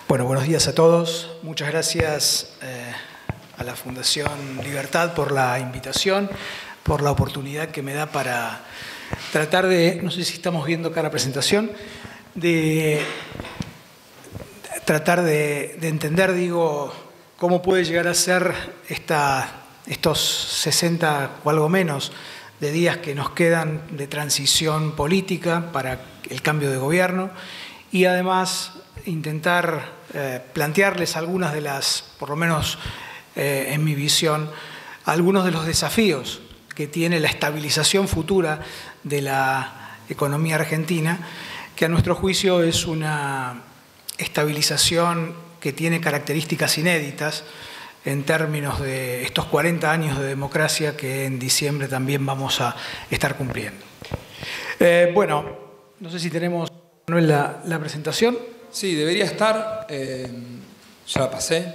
Bueno, buenos días a todos. Muchas gracias a la Fundación Libertad por la invitación, por la oportunidad que me da para tratar de, no sé si estamos viendo acá la presentación, de tratar de entender, cómo puede llegar a ser estos 60 o algo menos de días que nos quedan de transición política para el cambio de gobierno y además intentar plantearles algunas de las, por lo menos en mi visión, algunos de los desafíos que tiene la estabilización futura de la economía argentina, que a nuestro juicio es una estabilización que tiene características inéditas en términos de estos 40 años de democracia que en diciembre también vamos a estar cumpliendo. Bueno, no sé si tenemos la presentación. Sí, debería estar. Ya la pasé.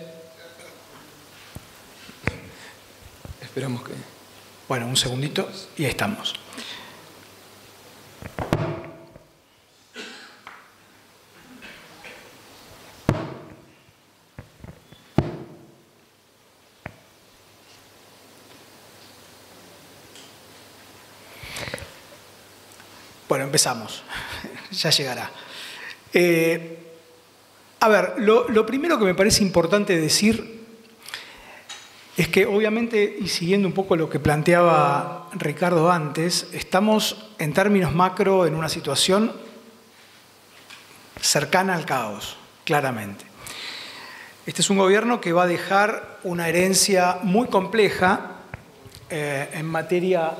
Esperamos que... Bueno, un segundito y ahí estamos. Bueno, empezamos. Ya llegará. A ver, lo primero que me parece importante decir es que obviamente, y siguiendo un poco lo que planteaba Ricardo antes, estamos en términos macro en una situación cercana al caos, claramente. Este es un gobierno que va a dejar una herencia muy compleja en materia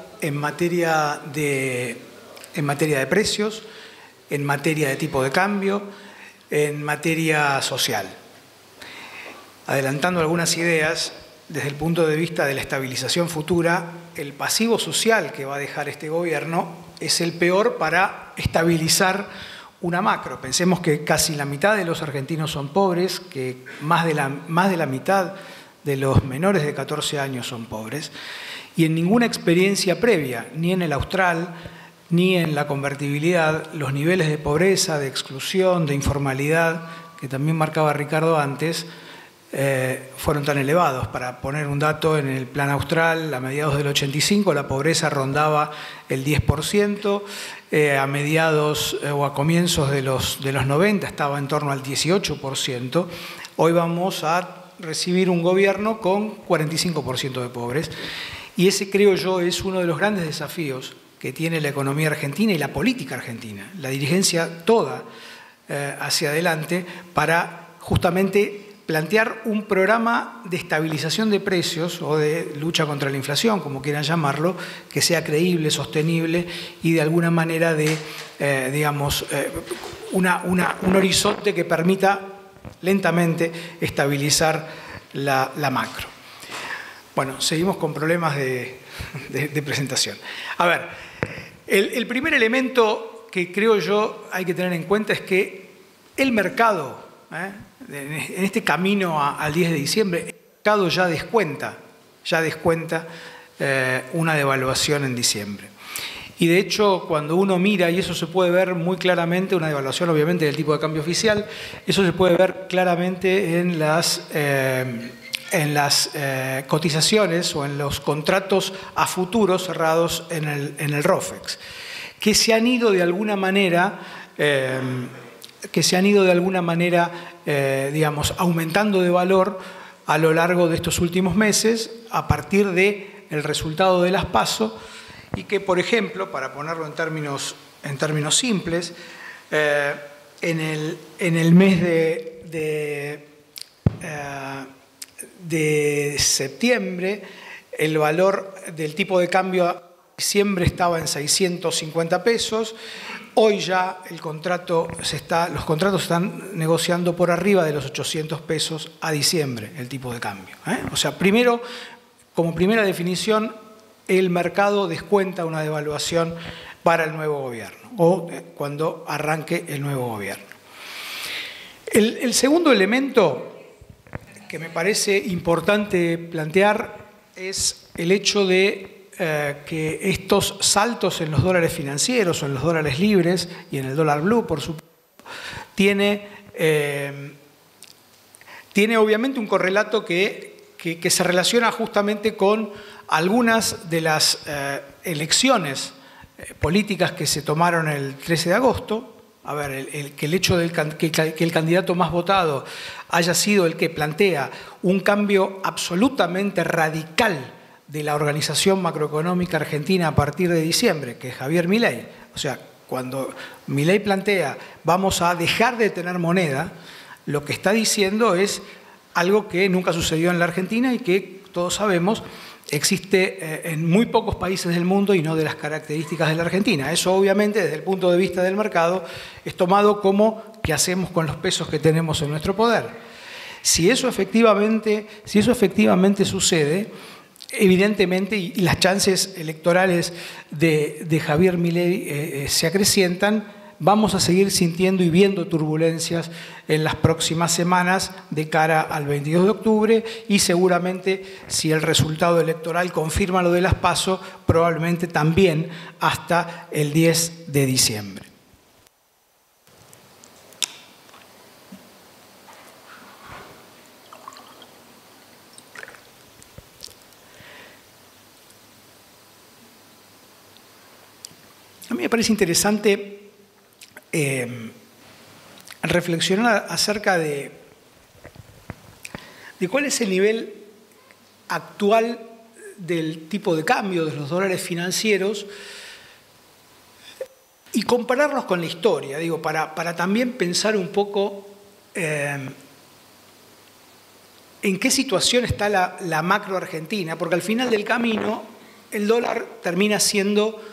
de precios, en materia de tipo de cambio, en materia social. Adelantando algunas ideas, desde el punto de vista de la estabilización futura, el pasivo social que va a dejar este gobierno es el peor para estabilizar una macro. Pensemos que casi la mitad de los argentinos son pobres, que más de la mitad de los menores de 14 años son pobres, y en ninguna experiencia previa, ni en el Austral, ni en la convertibilidad, los niveles de pobreza, de exclusión, de informalidad, que también marcaba Ricardo antes, fueron tan elevados. Para poner un dato, en el plan austral, a mediados del 85, la pobreza rondaba el 10%, a mediados o a comienzos de los 90 estaba en torno al 18%. Hoy vamos a recibir un gobierno con 45% de pobres. Y ese, creo yo, es uno de los grandes desafíos que tiene la economía argentina y la política argentina, la dirigencia toda hacia adelante para justamente plantear un programa de estabilización de precios o de lucha contra la inflación, como quieran llamarlo, que sea creíble, sostenible y de alguna manera de, un horizonte que permita lentamente estabilizar la macro. Bueno, seguimos con problemas de presentación. A ver, el primer elemento que creo yo hay que tener en cuenta es que el mercado, en este camino al 10 de diciembre, el mercado ya descuenta una devaluación en diciembre. Y de hecho, cuando uno mira, y eso se puede ver muy claramente, una devaluación obviamente del tipo de cambio oficial, eso se puede ver claramente en las cotizaciones o en los contratos a futuro cerrados en el ROFEX, que se han ido de alguna manera, aumentando de valor a lo largo de estos últimos meses a partir del resultado de las PASO y que, por ejemplo, para ponerlo en términos simples, en el mes de septiembre, el valor del tipo de cambio a diciembre estaba en 650 pesos. Hoy ya los contratos se están negociando por arriba de los 800 pesos a diciembre, el tipo de cambio. O sea, primero, como primera definición, el mercado descuenta una devaluación para el nuevo gobierno o cuando arranque el nuevo gobierno. El segundo elemento que me parece importante plantear es el hecho de que estos saltos en los dólares financieros o en los dólares libres y en el dólar blue, por supuesto, tiene tiene obviamente un correlato que se relaciona justamente con algunas de las elecciones políticas que se tomaron el 13 de agosto. A ver, que el hecho de que el candidato más votado haya sido el que plantea un cambio absolutamente radical de la organización macroeconómica argentina a partir de diciembre, que es Javier Milei. O sea, cuando Milei plantea vamos a dejar de tener moneda, lo que está diciendo es algo que nunca sucedió en la Argentina y que todos sabemos existe en muy pocos países del mundo y no de las características de la Argentina. Eso obviamente desde el punto de vista del mercado es tomado como ¿qué hacemos con los pesos que tenemos en nuestro poder? Si eso efectivamente sucede, evidentemente, y las chances electorales de Javier Milei se acrecientan, vamos a seguir sintiendo y viendo turbulencias en las próximas semanas de cara al 22 de octubre y seguramente si el resultado electoral confirma lo de las PASO, probablemente también hasta el 10 de diciembre. A mí me parece interesante reflexionar acerca de cuál es el nivel actual del tipo de cambio de los dólares financieros y compararlos con la historia, digo, para también pensar un poco en qué situación está la macro argentina, porque al final del camino el dólar termina siendo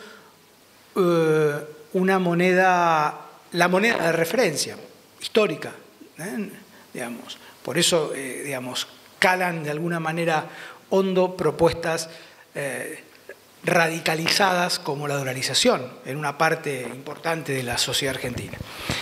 una moneda, la moneda de referencia histórica, digamos. Por eso, digamos, calan de alguna manera hondo propuestas radicalizadas como la dolarización en una parte importante de la sociedad argentina.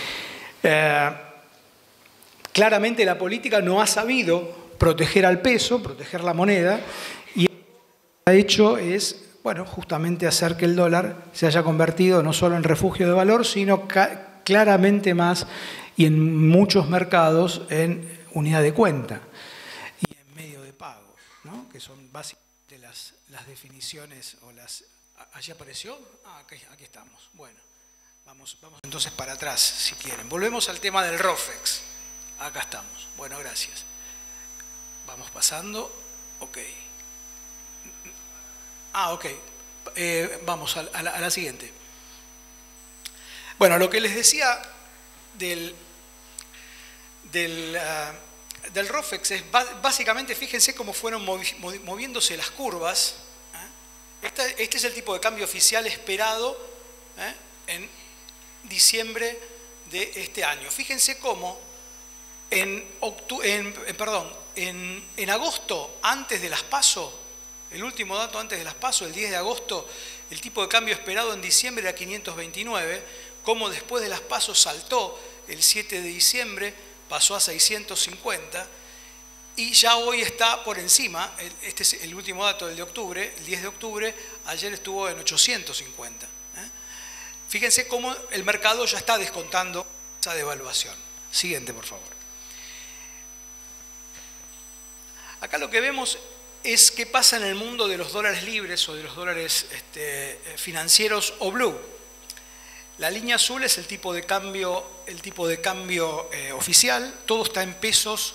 Claramente la política no ha sabido proteger al peso, proteger la moneda, y lo que ha hecho es, bueno, justamente hacer que el dólar se haya convertido no solo en refugio de valor, sino claramente más y en muchos mercados en unidad de cuenta y en medio de pago, ¿no? Que son básicamente las definiciones o las... ¿Allí apareció? Ah, aquí estamos. Bueno, vamos entonces para atrás, si quieren. Volvemos al tema del ROFEX. Acá estamos. Bueno, gracias. Vamos pasando. Ok. Ah, ok. Vamos a la siguiente. Bueno, lo que les decía del ROFEX es básicamente, fíjense cómo fueron moviéndose las curvas. Este es el tipo de cambio oficial esperado en diciembre de este año. Fíjense cómo en agosto, antes de las PASO, el último dato antes de las PASO, el 10 de agosto, el tipo de cambio esperado en diciembre era 529, como después de las PASO saltó el 7 de diciembre, pasó a 650 y ya hoy está por encima. Este es el último dato del de octubre, el 10 de octubre, ayer estuvo en 850. Fíjense cómo el mercado ya está descontando esa devaluación. Siguiente, por favor. Acá lo que vemos es qué pasa en el mundo de los dólares libres o de los dólares financieros o blue. La línea azul es el tipo de cambio oficial, todo está en pesos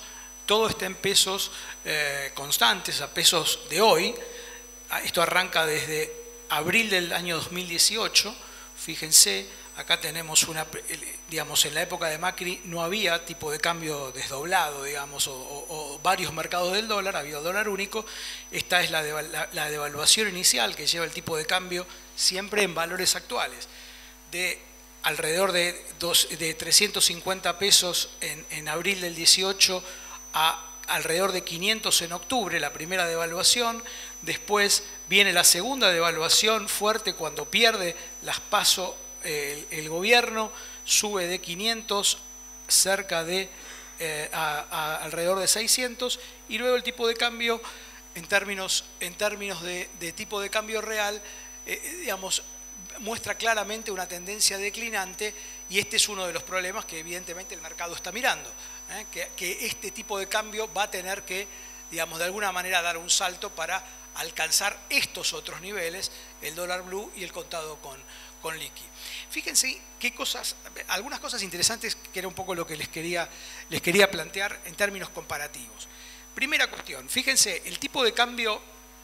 constantes, a pesos de hoy. Esto arranca desde abril del año 2018, fíjense, acá tenemos digamos, en la época de Macri no había tipo de cambio desdoblado, digamos, o varios mercados del dólar, había dólar único. Esta es la devaluación inicial que lleva el tipo de cambio siempre en valores actuales, de alrededor de 350 pesos en abril del 18 a alrededor de 500 en octubre, la primera devaluación. Después viene la segunda devaluación fuerte cuando pierde las PASO el gobierno, sube de 500 cerca de alrededor de 600, y luego el tipo de cambio en términos de tipo de cambio real, digamos, muestra claramente una tendencia declinante, y este es uno de los problemas que evidentemente el mercado está mirando. que este tipo de cambio va a tener que, digamos, de alguna manera dar un salto para alcanzar estos otros niveles, el dólar blue y el contado con liqui. Fíjense qué cosas, algunas cosas interesantes que era un poco lo que les quería plantear en términos comparativos. Primera cuestión, fíjense, el tipo de cambio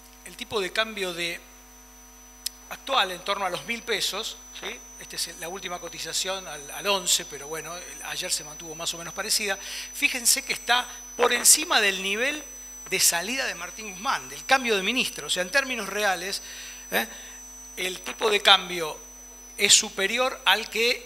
actual en torno a los 1.000 pesos, ¿sí? Esta es la última cotización al 11, pero bueno, ayer se mantuvo más o menos parecida. Fíjense que está por encima del nivel de salida de Martín Guzmán, del cambio de ministro. O sea, en términos reales, el tipo de cambio es superior al que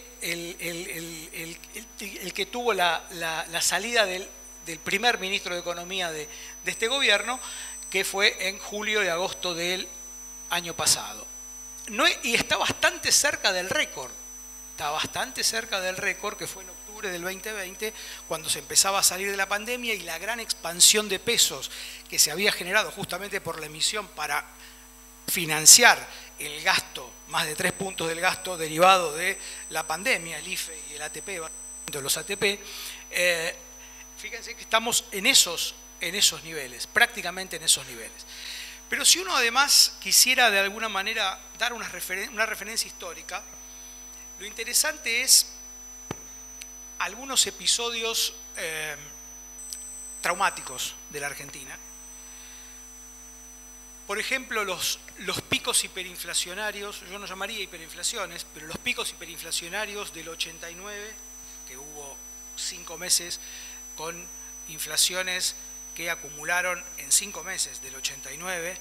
el que tuvo la salida del primer ministro de Economía de este gobierno, que fue en julio y agosto del año pasado. Y está bastante cerca del récord. Está bastante cerca del récord que fue en octubre del 2020, cuando se empezaba a salir de la pandemia y la gran expansión de pesos que se había generado justamente por la emisión para financiar el gasto, más de 3 puntos del gasto derivado de la pandemia, el IFE y el ATP, de los ATP. Fíjense que estamos en esos niveles, prácticamente en esos niveles. Pero si uno además quisiera de alguna manera dar una referencia histórica, lo interesante es algunos episodios traumáticos de la Argentina. Por ejemplo, los picos hiperinflacionarios, yo no llamaría hiperinflaciones, pero los picos hiperinflacionarios del 89, que hubo 5 meses con inflaciones que acumularon en 5 meses del 89,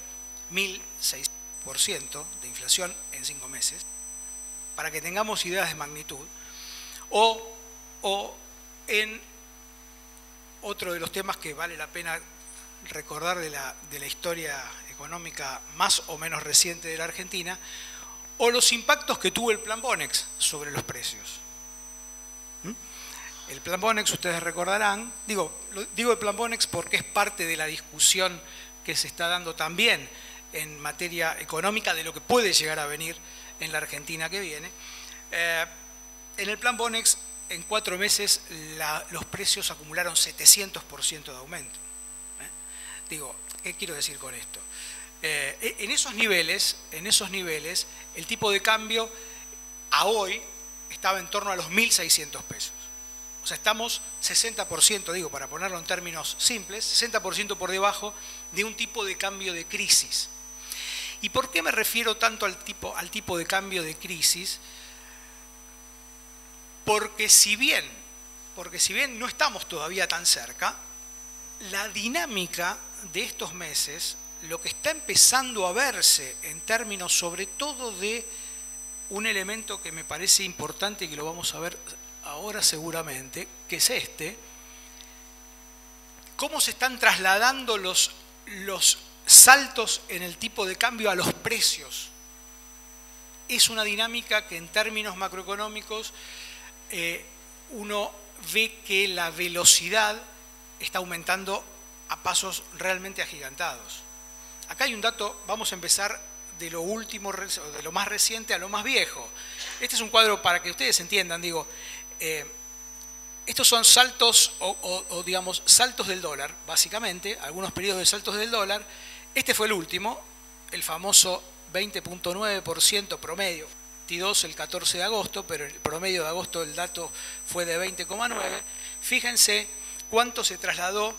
1.600% de inflación en 5 meses, para que tengamos ideas de magnitud, o en otro de los temas que vale la pena recordar de la historia económica más o menos reciente de la Argentina, o los impactos que tuvo el Plan Bonex sobre los precios. El Plan Bonex, ustedes recordarán, digo el Plan Bonex porque es parte de la discusión que se está dando también en materia económica de lo que puede llegar a venir en la Argentina que viene. En el Plan Bonex, en 4 meses, los precios acumularon 700% de aumento. Digo, ¿qué quiero decir con esto? En esos niveles, el tipo de cambio a hoy estaba en torno a los 1.600 pesos. O sea, estamos 60%, digo, para ponerlo en términos simples, 60% por debajo de un tipo de cambio de crisis. ¿Y por qué me refiero tanto al tipo de cambio de crisis? Porque si bien no estamos todavía tan cerca, la dinámica de estos meses, lo que está empezando a verse en términos sobre todo de un elemento que me parece importante y que lo vamos a ver ahora seguramente, que es cómo se están trasladando los saltos en el tipo de cambio a los precios. Es una dinámica que en términos macroeconómicos uno ve que la velocidad está aumentando a pasos realmente agigantados. Acá hay un dato, vamos a empezar de lo último, de lo más reciente a lo más viejo. Este es un cuadro para que ustedes entiendan, digo, estos son saltos digamos saltos del dólar, básicamente, algunos periodos de saltos del dólar. Este fue el último, el famoso 20.9% promedio, 22 el 14 de agosto, pero el promedio de agosto el dato fue de 20,9. Fíjense cuánto se trasladó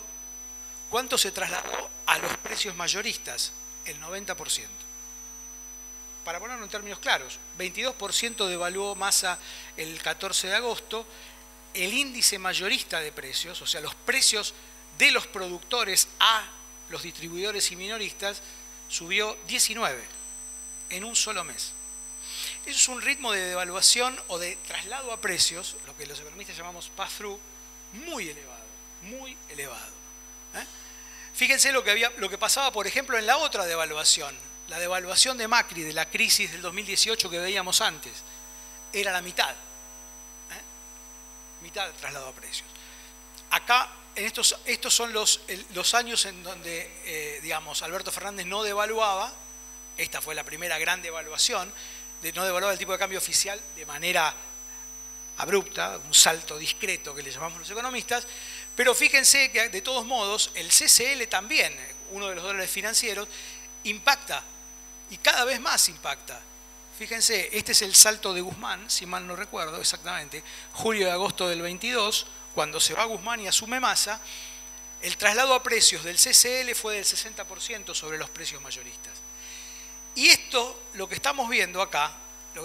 a los precios mayoristas, el 90%. Para ponerlo en términos claros, 22% devaluó Massa el 14 de agosto, el índice mayorista de precios, o sea, los precios de los productores a los distribuidores y minoristas, subió 19 en un solo mes. Eso es un ritmo de devaluación o de traslado a precios, lo que los economistas llamamos pass-through, muy elevado, muy elevado. Fíjense lo que pasaba, por ejemplo, en la otra devaluación, la devaluación de Macri, de la crisis del 2018 que veíamos antes, era la mitad. Mitad de traslado a precios. Acá, estos son los años en donde, digamos, Alberto Fernández no devaluaba. Esta fue la primera gran devaluación, no devaluaba el tipo de cambio oficial de manera abrupta, un salto discreto que le llamamos los economistas, Pero fíjense que de todos modos el CCL también, uno de los dólares financieros, impacta y cada vez más impacta. Fíjense, este es el salto de Guzmán, si mal no recuerdo exactamente, julio y agosto del 22, cuando se va Guzmán y asume Massa, el traslado a precios del CCL fue del 60% sobre los precios mayoristas. Y esto, lo que estamos viendo acá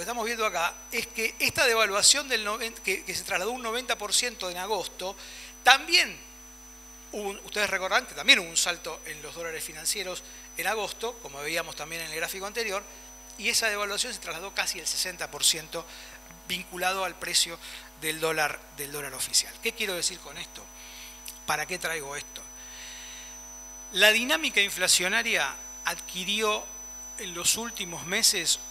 es que esta devaluación que se trasladó un 90% en agosto, también ustedes recordarán que también hubo un salto en los dólares financieros en agosto, como veíamos también en el gráfico anterior, y esa devaluación se trasladó casi el 60% vinculado al precio del dólar oficial. ¿Qué quiero decir con esto? ¿Para qué traigo esto? La dinámica inflacionaria adquirió en los últimos meses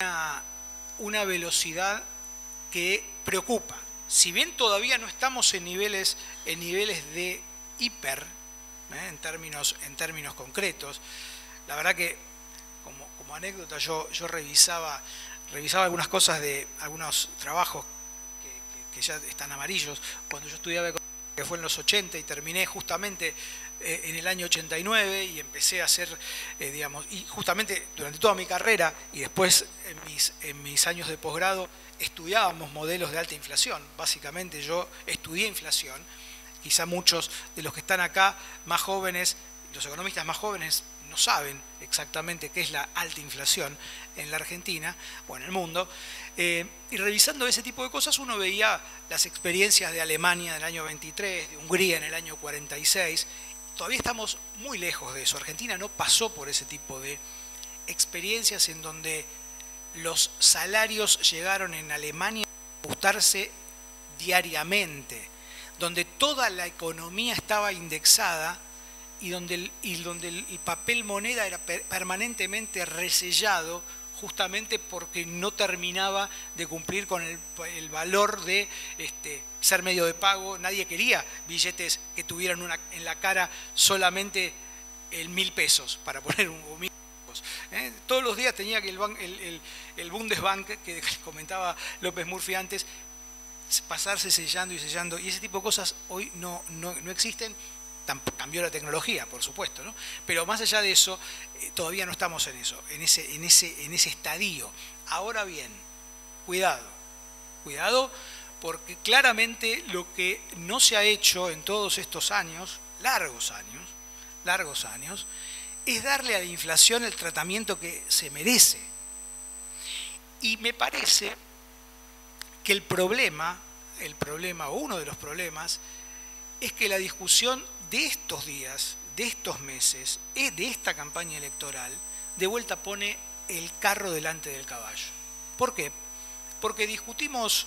una velocidad que preocupa. Si bien todavía no estamos en niveles de hiper, en términos concretos, la verdad que como anécdota yo revisaba algunas cosas de algunos trabajos que ya están amarillos, cuando yo estudiaba que fue en los 80 y terminé justamente en el año 89 y empecé a hacer, y justamente durante toda mi carrera y después en mis años de posgrado estudiábamos modelos de alta inflación. Básicamente yo estudié inflación, quizá muchos de los que están acá más jóvenes, los economistas más jóvenes no saben exactamente qué es la alta inflación en la Argentina o en el mundo. Y revisando ese tipo de cosas uno veía las experiencias de Alemania en el año 23, de Hungría en el año 46. Todavía estamos muy lejos de eso. Argentina no pasó por ese tipo de experiencias en donde los salarios llegaron en Alemania a ajustarse diariamente, donde toda la economía estaba indexada y donde el papel moneda era permanentemente resellado justamente porque no terminaba de cumplir con el valor de ser medio de pago. Nadie quería billetes que tuvieran en la cara solamente el 1.000 pesos, para poner un 1.000 pesos. Todos los días tenía que el Bundesbank, que comentaba López Murphy antes, pasarse sellando, y ese tipo de cosas hoy no existen. Cambió la tecnología, por supuesto, ¿no? Pero más allá de eso, todavía no estamos en eso, en ese estadio. Ahora bien, cuidado, porque claramente lo que no se ha hecho en todos estos años, largos años, es darle a la inflación el tratamiento que se merece. Y me parece que el problema, o uno de los problemas, es que la discusión de estos días, de estos meses, de esta campaña electoral, de vuelta pone el carro delante del caballo. ¿Por qué? Porque discutimos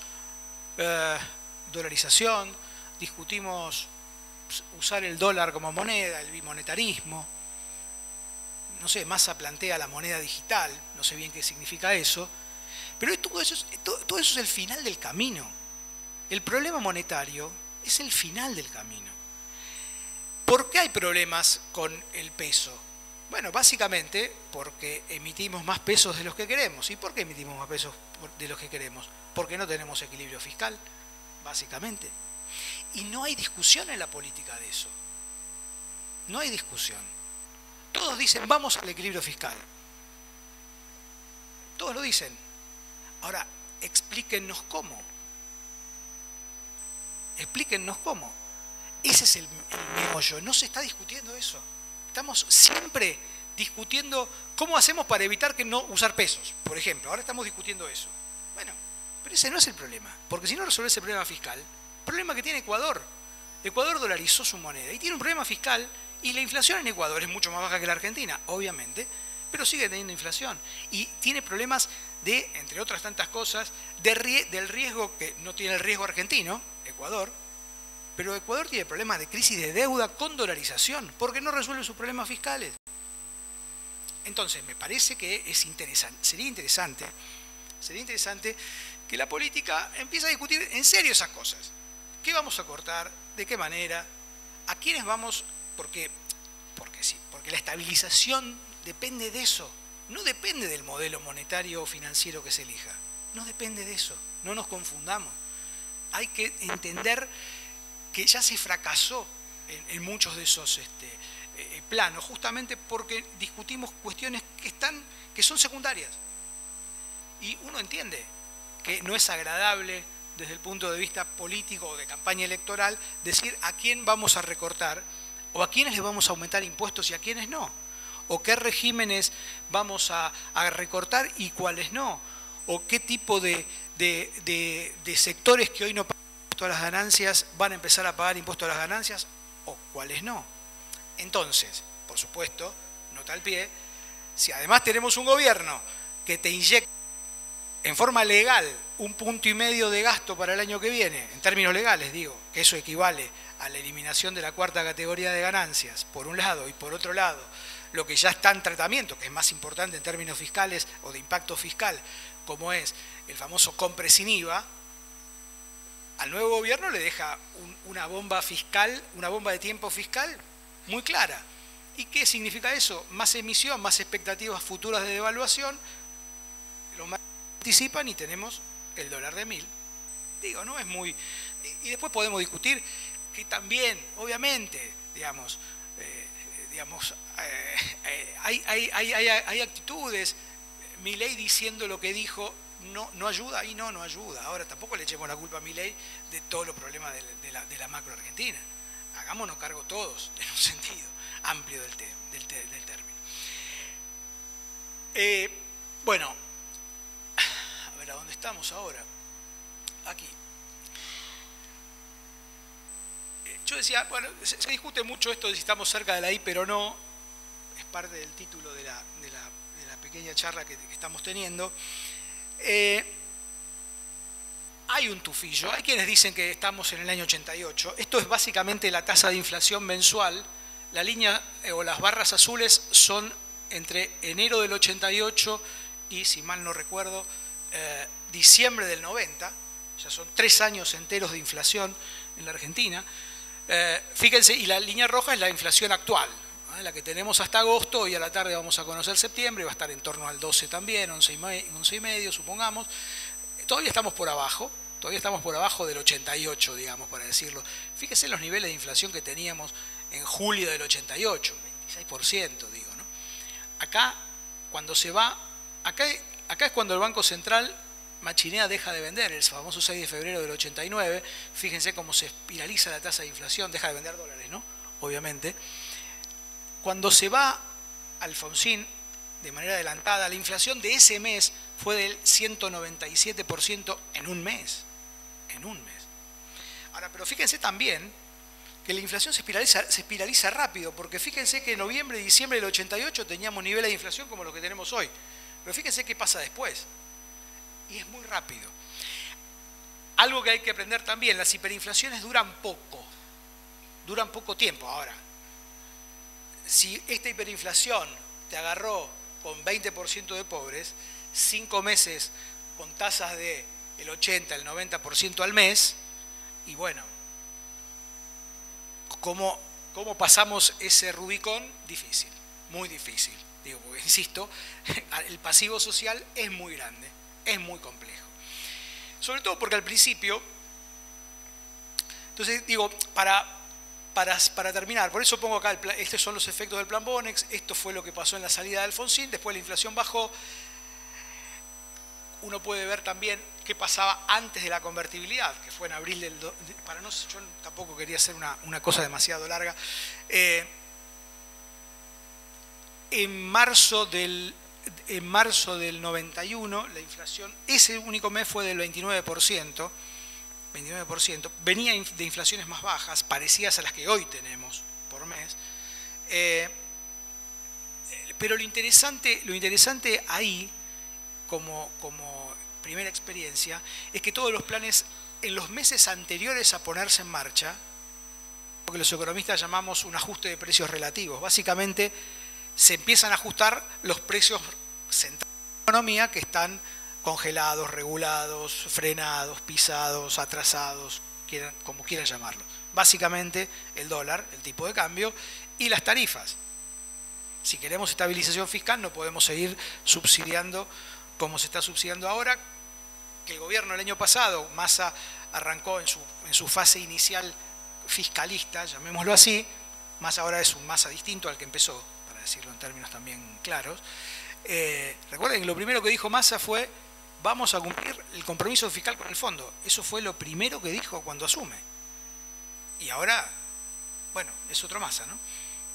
dolarización, discutimos usar el dólar como moneda, el bimonetarismo. No sé, Massa plantea la moneda digital, no sé bien qué significa eso, pero todo eso es el final del camino. El problema monetario es el final del camino. ¿Por qué hay problemas con el peso? Bueno, básicamente porque emitimos más pesos de los que queremos. ¿Y por qué emitimos más pesos de los que queremos? Porque no tenemos equilibrio fiscal, básicamente. Y no hay discusión en la política de eso. No hay discusión. Todos dicen, vamos al equilibrio fiscal. Todos lo dicen. Ahora, explíquennos cómo. Explíquennos cómo. Ese es el meollo. No se está discutiendo eso. Estamos siempre discutiendo cómo hacemos para evitar que no usar pesos, por ejemplo. Ahora estamos discutiendo eso. Bueno, pero ese no es el problema. Porque si no resuelve ese problema fiscal, el problema que tiene Ecuador. Ecuador dolarizó su moneda y tiene un problema fiscal, y la inflación en Ecuador es mucho más baja que la Argentina, obviamente, pero sigue teniendo inflación. Y tiene problemas de, entre otras tantas cosas, del riesgo que no tiene el riesgo argentino, Ecuador, pero Ecuador tiene problemas de crisis de deuda con dolarización, porque no resuelve sus problemas fiscales. Entonces, me parece que sería interesante que la política empiece a discutir en serio esas cosas. ¿Qué vamos a cortar? ¿De qué manera? ¿A quiénes vamos? Porque sí, porque la estabilización depende de eso. No depende del modelo monetario o financiero que se elija. No depende de eso. No nos confundamos. Hay que entender que ya se fracasó en muchos de esos planos, justamente porque discutimos cuestiones que son secundarias. Y uno entiende que no es agradable desde el punto de vista político o de campaña electoral decir a quién vamos a recortar o a quiénes le vamos a aumentar impuestos y a quiénes no, o qué regímenes vamos a recortar y cuáles no, o qué tipo de sectores que hoy no pagan impuestos a las ganancias van a empezar a pagar impuestos a las ganancias o cuáles no. Entonces, por supuesto, nota al pie, si además tenemos un gobierno que te inyecta en forma legal 1,5 puntos de gasto para el año que viene, en términos legales digo, que eso equivale a la eliminación de la cuarta categoría de ganancias, por un lado, y por otro lado, lo que ya está en tratamiento, que es más importante en términos fiscales o de impacto fiscal, como es el famoso compre sin IVA, al nuevo gobierno le deja una bomba fiscal, una bomba de tiempo fiscal muy clara. ¿Y qué significa eso? Más emisión, más expectativas futuras de devaluación, los más participan y tenemos el dólar de 1000. Digo, no es muy... Y después podemos discutir que también, obviamente, hay actitudes. Milei diciendo lo que dijo no ayuda, y no ayuda. Ahora tampoco le echemos la culpa a Milei de todos los problemas de la macro argentina. Hagámonos cargo todos, en un sentido amplio del término. Bueno, a ver, ¿a dónde estamos ahora? Aquí. Yo decía, bueno, se discute mucho esto de si estamos cerca de la hiper o no, es parte del título de la pequeña charla que estamos teniendo. Hay un tufillo, hay quienes dicen que estamos en el año 88, esto es básicamente la tasa de inflación mensual, la línea o las barras azules son entre enero del 88 y, si mal no recuerdo, diciembre del 90, ya son 3 años enteros de inflación en la Argentina. Fíjense, y la línea roja es la inflación actual, la que tenemos hasta agosto. Hoy a la tarde vamos a conocer septiembre, va a estar en torno al 12 también, 11,5, supongamos. Todavía estamos por abajo del 88, digamos, para decirlo. Fíjense los niveles de inflación que teníamos en julio del 88, 26%, digo, ¿no? Acá, cuando se va, acá es cuando el Banco Central machinea, deja de vender, el famoso 6 de febrero del 89, fíjense cómo se espiraliza la tasa de inflación, deja de vender dólares, ¿no? Obviamente. Cuando se va Alfonsín, de manera adelantada, la inflación de ese mes fue del 197% en un mes. Ahora, pero fíjense también que la inflación se espiraliza rápido, porque fíjense que en noviembre y diciembre del 88 teníamos niveles de inflación como los que tenemos hoy. Pero fíjense qué pasa después. Y es muy rápido. Algo que hay que aprender también, las hiperinflaciones duran poco tiempo. Ahora, si esta hiperinflación te agarró con 20% de pobres, 5 meses con tasas del 80, el 90% al mes, y bueno, ¿cómo pasamos ese Rubicón? Difícil, muy difícil. Digo, porque, insisto, el pasivo social es muy grande, es muy complejo. Sobre todo porque al principio, entonces digo, para terminar, por eso pongo acá, estos son los efectos del plan Bonex, esto fue lo que pasó en la salida de Alfonsín, después la inflación bajó. Uno puede ver también qué pasaba antes de la convertibilidad, que fue en abril del... yo tampoco quería hacer una cosa demasiado larga. En marzo del 91, la inflación, ese único mes fue del 29%, venía de inflaciones más bajas, parecidas a las que hoy tenemos por mes. Pero lo interesante ahí, como primera experiencia, es que todos los planes en los meses anteriores a ponerse en marcha, lo que los economistas llamamos un ajuste de precios relativos, básicamente se empiezan a ajustar los precios centrales de la economía que están congelados, regulados, frenados, pisados, atrasados, como quieran llamarlo. Básicamente el dólar, el tipo de cambio y las tarifas. Si queremos estabilización fiscal no podemos seguir subsidiando como se está subsidiando ahora, que el gobierno el año pasado, Massa, arrancó en su fase inicial fiscalista, llamémoslo así, Massa ahora es un Massa distinto al que empezó, para decirlo en términos también claros. Recuerden que lo primero que dijo Massa fue: vamos a cumplir el compromiso fiscal con el fondo. Eso fue lo primero que dijo cuando asume. Y ahora, bueno, es otro Massa, ¿no?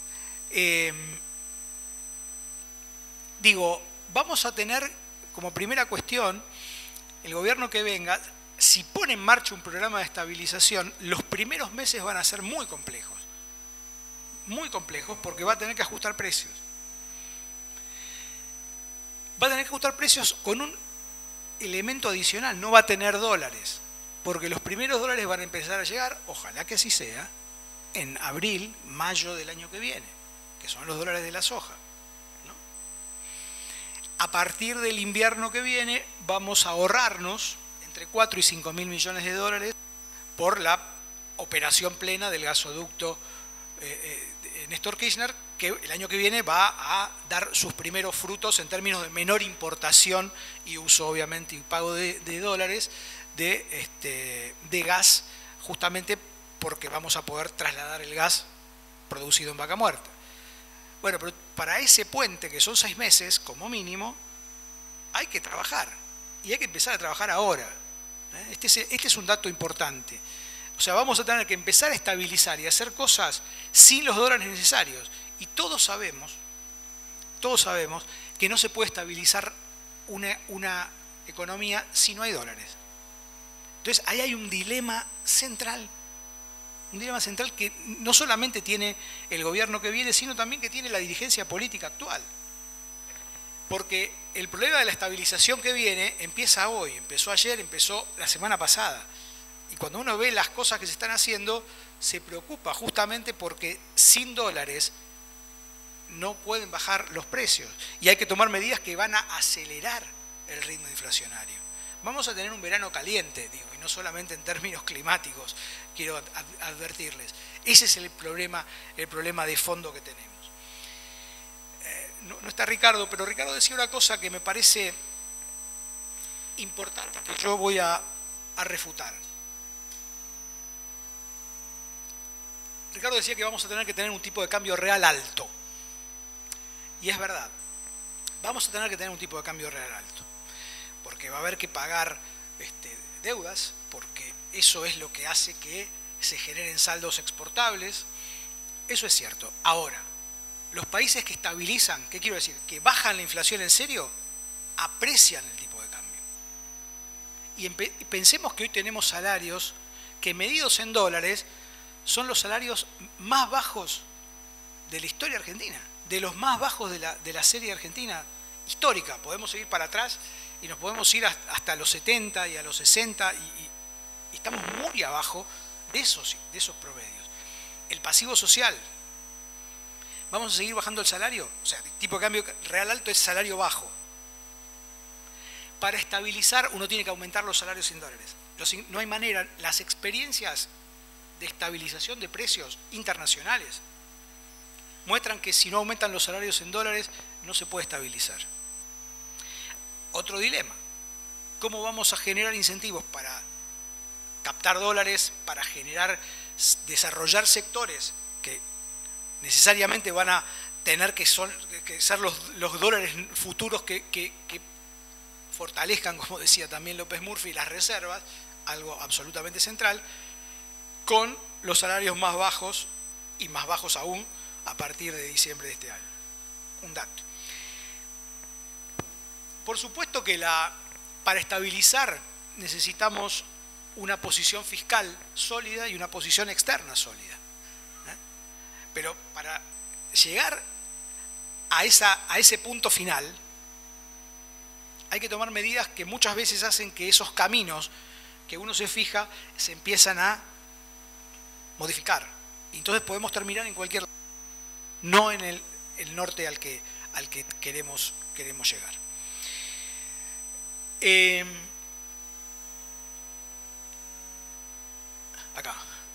Digo, vamos a tener como primera cuestión, el gobierno que venga, si pone en marcha un programa de estabilización, los primeros meses van a ser muy complejos porque va a tener que ajustar precios. Va a tener que ajustar precios con un elemento adicional, no va a tener dólares, porque los primeros dólares van a empezar a llegar, ojalá que así sea, en abril, mayo del año que viene, que son los dólares de la soja, ¿no? A partir del invierno que viene vamos a ahorrarnos entre 4 y 5 mil millones de dólares por la operación plena del gasoducto Néstor Kirchner, que el año que viene va a dar sus primeros frutos en términos de menor importación y uso, obviamente, y pago de dólares de gas, justamente porque vamos a poder trasladar el gas producido en Vaca Muerta. Bueno, pero para ese puente, que son 6 meses como mínimo, hay que trabajar, y hay que empezar a trabajar ahora. Este es un dato importante. O sea, vamos a tener que empezar a estabilizar y hacer cosas sin los dólares necesarios. Y todos sabemos que no se puede estabilizar una economía si no hay dólares. Entonces, ahí hay un dilema central que no solamente tiene el gobierno que viene, sino también que tiene la dirigencia política actual. Porque el problema de la estabilización que viene empieza hoy, empezó ayer, empezó la semana pasada. Y cuando uno ve las cosas que se están haciendo, se preocupa justamente porque sin dólares no pueden bajar los precios. Y hay que tomar medidas que van a acelerar el ritmo inflacionario. Vamos a tener un verano caliente, digo, y no solamente en términos climáticos, quiero advertirles. Ese es el problema de fondo que tenemos. No está Ricardo, pero Ricardo decía una cosa que me parece importante, que yo voy a refutar. Ricardo decía que vamos a tener que tener un tipo de cambio real alto. Y es verdad, vamos a tener que tener un tipo de cambio real alto. Porque va a haber que pagar deudas, porque eso es lo que hace que se generen saldos exportables. Eso es cierto. Ahora, los países que estabilizan, ¿qué quiero decir? Que bajan la inflación en serio, aprecian el tipo de cambio. Y pensemos que hoy tenemos salarios que, medidos en dólares, son los salarios más bajos de la historia argentina, de los más bajos de la serie argentina histórica. Podemos seguir para atrás y nos podemos ir hasta los 70 y a los 60 y estamos muy abajo de esos promedios. El pasivo social. ¿Vamos a seguir bajando el salario? O sea, el tipo de cambio real alto es salario bajo. Para estabilizar uno tiene que aumentar los salarios en dólares. No hay manera. Las experiencias de estabilización de precios internacionales muestran que si no aumentan los salarios en dólares no se puede estabilizar. Otro dilema: ¿cómo vamos a generar incentivos para captar dólares, para desarrollar sectores que necesariamente van a tener que ser los dólares futuros que fortalezcan, como decía también López Murphy, las reservas, algo absolutamente central, con los salarios más bajos y más bajos aún a partir de diciembre de este año? Un dato. Por supuesto que para estabilizar necesitamos una posición fiscal sólida y una posición externa sólida. Pero para llegar a ese punto final hay que tomar medidas que muchas veces hacen que esos caminos que uno se fija se empiezan a modificar. Y entonces podemos terminar en cualquier lado, no en el norte al que queremos llegar. Acá.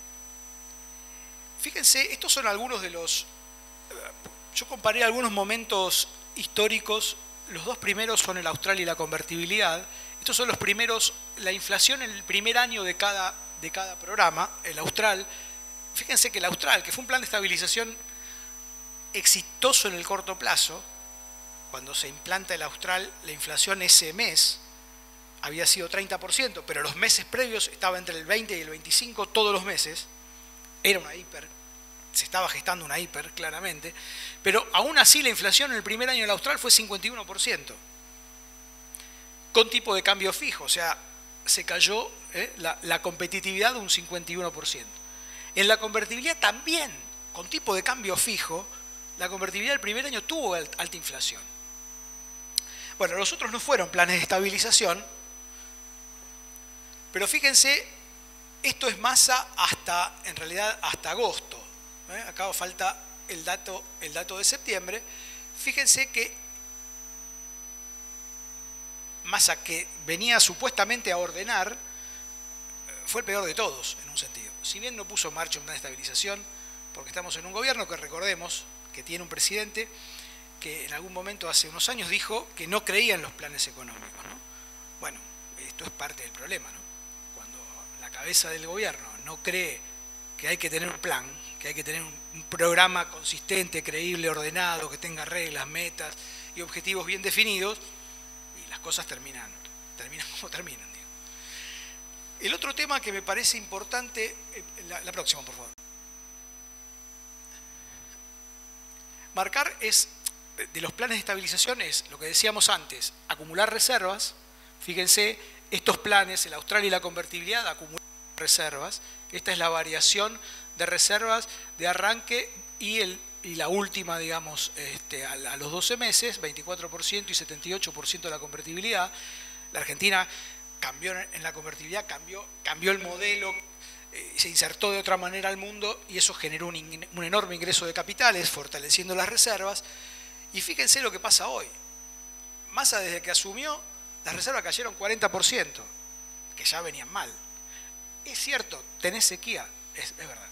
Fíjense, estos son algunos de los... Yo comparé algunos momentos históricos. Los dos primeros son el austral y la convertibilidad. Estos son los primeros, la inflación en el primer año de cada programa. El austral fíjense que el Austral, que fue un plan de estabilización exitoso en el corto plazo, cuando se implanta el Austral, la inflación ese mes había sido 30%, pero los meses previos estaba entre el 20 y el 25 todos los meses, era una hiper, se estaba gestando una hiper claramente, pero aún así la inflación en el primer año del Austral fue 51%, con tipo de cambio fijo, o sea, se cayó la competitividad de un 51%. En la convertibilidad también, con tipo de cambio fijo, la convertibilidad del primer año tuvo alta inflación. Bueno, los otros no fueron planes de estabilización, pero fíjense, esto es masa hasta, en realidad, hasta agosto. Acá falta el dato de septiembre. Fíjense que Massa, que venía supuestamente a ordenar, fue el peor de todos, en un sentido. Si bien no puso en marcha un plan de estabilización, porque estamos en un gobierno que, recordemos, que tiene un presidente que en algún momento hace unos años dijo que no creía en los planes económicos, ¿no? Bueno, esto es parte del problema, ¿no? Cuando la cabeza del gobierno no cree que hay que tener un plan, que hay que tener un programa consistente, creíble, ordenado, que tenga reglas, metas y objetivos bien definidos, y las cosas terminan como terminan, digo. El otro tema que me parece importante, la próxima, por favor. Marcar es, de los planes de estabilización, es lo que decíamos antes, acumular reservas. Fíjense, estos planes, el Austral y la convertibilidad, acumulan reservas. Esta es la variación de reservas de arranque y la última, digamos, a los 12 meses, 24% y 78% de la convertibilidad. La Argentina cambió en la convertibilidad, cambió el modelo, se insertó de otra manera al mundo y eso generó un enorme ingreso de capitales, fortaleciendo las reservas. Y fíjense lo que pasa hoy. Massa, desde que asumió, las reservas cayeron 40%, que ya venían mal. Es cierto, tenés sequía, es verdad.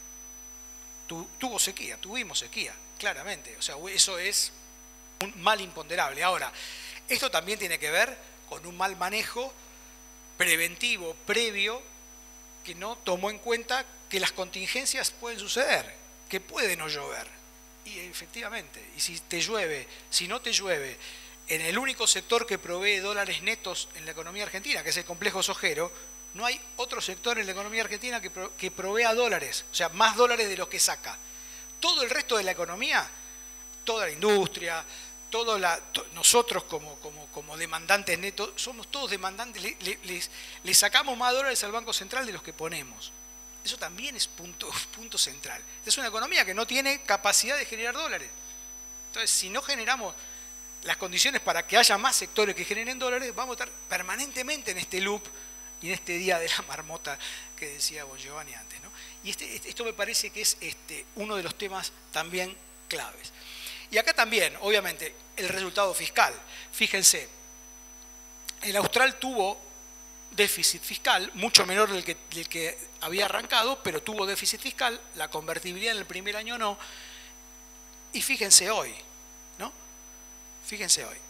Tuvimos sequía, claramente. O sea, eso es un mal imponderable. Ahora, esto también tiene que ver con un mal manejo preventivo, previo, que no tomó en cuenta que las contingencias pueden suceder, que puede no llover. Y efectivamente, y si no te llueve, en el único sector que provee dólares netos en la economía argentina, que es el complejo sojero, no hay otro sector en la economía argentina que provea dólares, o sea, más dólares de los que saca. Todo el resto de la economía, toda la industria, nosotros como demandantes netos, somos todos demandantes, le sacamos más dólares al Banco Central de los que ponemos. Eso también es punto central. Es una economía que no tiene capacidad de generar dólares. Entonces, si no generamos las condiciones para que haya más sectores que generen dólares, vamos a estar permanentemente en este loop y en este día de la marmota que decía Bon Giovanni antes, ¿no? Y esto me parece que es uno de los temas también claves. Y acá también, obviamente, el resultado fiscal. Fíjense, el Austral tuvo déficit fiscal, mucho menor del que había arrancado, pero tuvo déficit fiscal, la convertibilidad en el primer año no. Y fíjense hoy, ¿no? Fíjense hoy.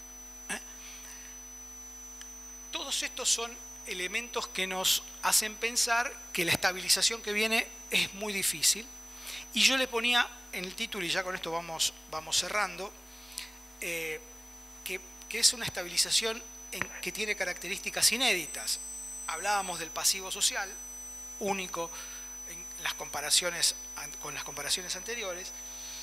Todos estos son elementos que nos hacen pensar que la estabilización que viene es muy difícil. Y yo le ponía en el título, y ya con esto vamos cerrando, que es una estabilización que tiene características inéditas. Hablábamos del pasivo social, único en las comparaciones, con las comparaciones anteriores.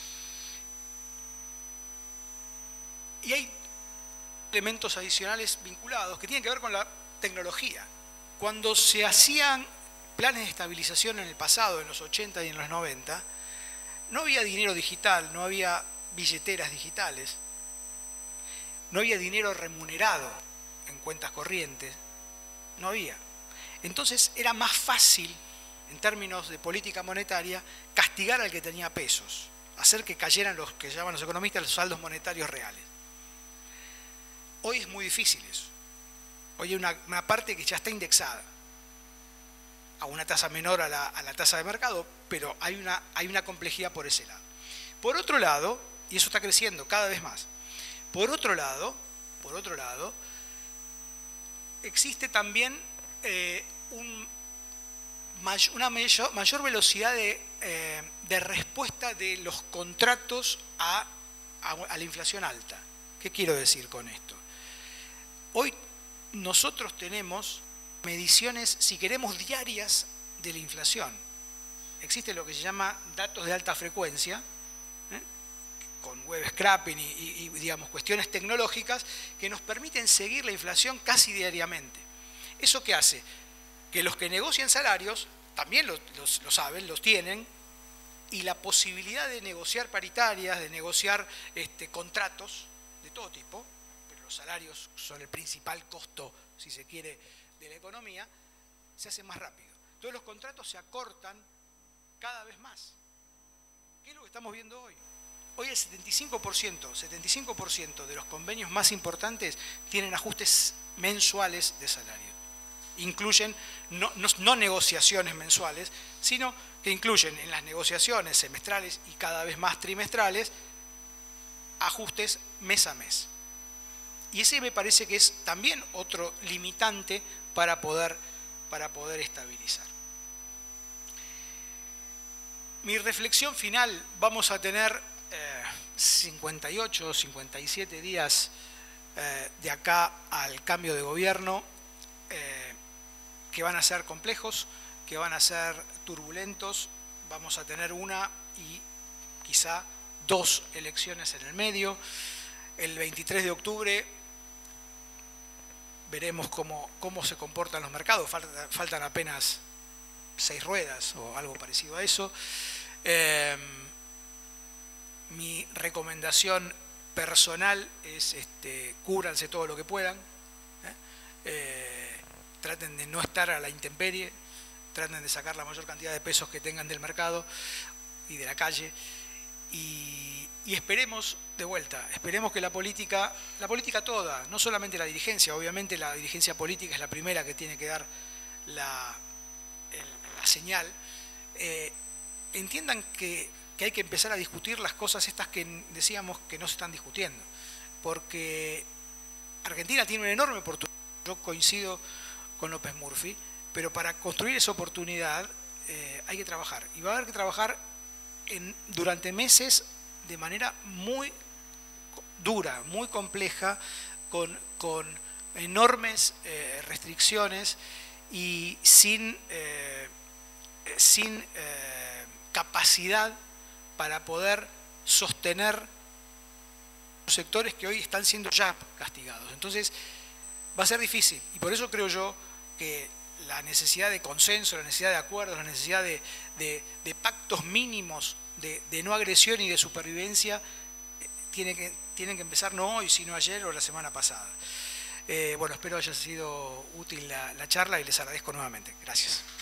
Y hay elementos adicionales vinculados que tienen que ver con la tecnología. Cuando se hacían planes de estabilización en el pasado, en los 80 y en los 90, no había dinero digital, no había billeteras digitales, no había dinero remunerado en cuentas corrientes, no había. Entonces era más fácil, en términos de política monetaria, castigar al que tenía pesos, hacer que cayeran los que llaman los economistas los saldos monetarios reales. Hoy es muy difícil eso. Hoy hay una parte que ya está indexada a una tasa menor a la tasa de mercado, pero hay una complejidad por ese lado. Por otro lado, y eso está creciendo cada vez más, por otro lado, existe también una mayor velocidad de respuesta de los contratos a la inflación alta. ¿Qué quiero decir con esto? Hoy nosotros tenemos mediciones, si queremos, diarias de la inflación. Existe lo que se llama datos de alta frecuencia, con web scraping y digamos, cuestiones tecnológicas que nos permiten seguir la inflación casi diariamente. ¿Eso qué hace? Que los que negocian salarios también lo saben, los tienen, y la posibilidad de negociar paritarias, de negociar contratos de todo tipo, pero los salarios son el principal costo, si se quiere, de la economía, se hace más rápido. Entonces los contratos se acortan cada vez más. ¿Qué es lo que estamos viendo hoy? Hoy el 75% de los convenios más importantes tienen ajustes mensuales de salario. Incluyen no negociaciones mensuales, sino que incluyen en las negociaciones semestrales y cada vez más trimestrales ajustes mes a mes. Y ese me parece que es también otro limitante para poder estabilizar. Mi reflexión final: vamos a tener 58 o 57 días de acá al cambio de gobierno, que van a ser complejos, que van a ser turbulentos. Vamos a tener una y quizá dos elecciones en el medio. El 23 de octubre veremos cómo se comportan los mercados. Faltan apenas 6 ruedas o algo parecido a eso. Mi recomendación personal es cúbranse todo lo que puedan. Traten de no estar a la intemperie, traten de sacar la mayor cantidad de pesos que tengan del mercado y de la calle, y esperemos de vuelta, esperemos que la política toda, no solamente la dirigencia, obviamente la dirigencia política es la primera que tiene que dar la señal, entiendan que hay que empezar a discutir las cosas estas que decíamos que no se están discutiendo, porque Argentina tiene una enorme oportunidad. Yo coincido con López Murphy, pero para construir esa oportunidad hay que trabajar, y va a haber que trabajar durante meses de manera muy dura, muy compleja, con enormes restricciones y sin capacidad para poder sostener los sectores que hoy están siendo ya castigados. Entonces va a ser difícil, y por eso creo yo que la necesidad de consenso, la necesidad de acuerdos, la necesidad de pactos mínimos de no agresión y de supervivencia tienen que empezar no hoy, sino ayer o la semana pasada. Bueno, espero haya sido útil la charla y les agradezco nuevamente. Gracias.